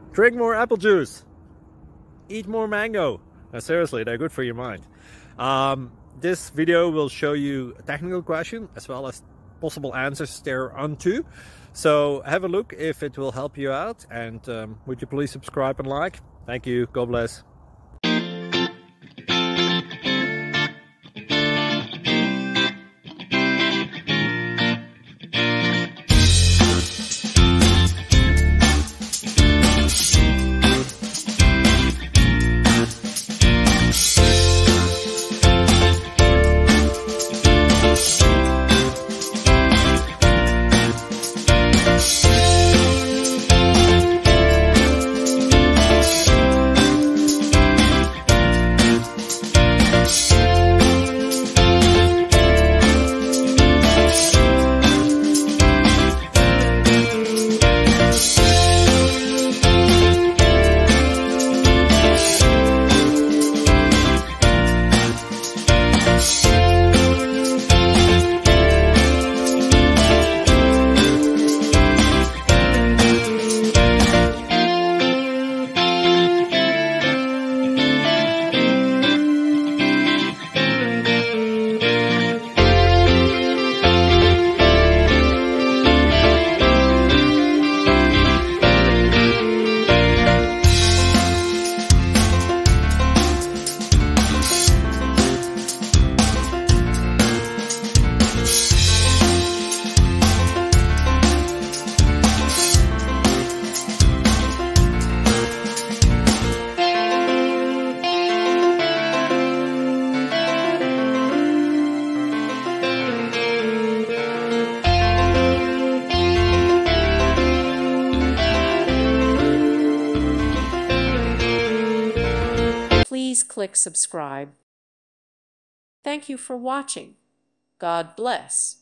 Drink more apple juice. Eat more mango. Now, seriously, they're good for your mind. This video will show you a technical question as well as possible answers thereunto. So have a look if it will help you out, and would you please subscribe and like? Thank you. God bless. Please click subscribe. Thank you for watching. God bless.